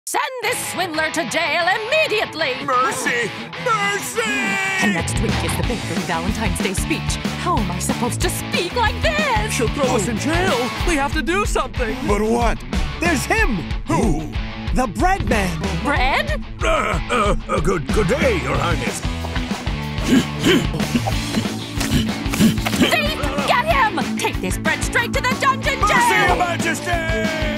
Send this swindler to jail immediately! Mercy! Mercy! And next week is the bakery Valentine's Day speech. How am I supposed to speak like this? She'll throw us in jail. We have to do something. But what? There's him! Who? The bread man! Bread? Good day, Your Highness. Thief! Get him! Take this bread straight to the dungeon jail! Mercy, Your Majesty!